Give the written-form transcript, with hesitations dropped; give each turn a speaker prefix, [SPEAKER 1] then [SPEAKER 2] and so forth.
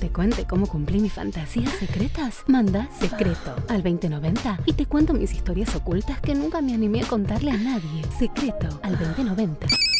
[SPEAKER 1] te cuente cómo cumplí mis fantasías secretas? Manda secreto al 2090 y te cuento mis historias ocultas que nunca me animé a contarle a nadie. Secreto al 2090.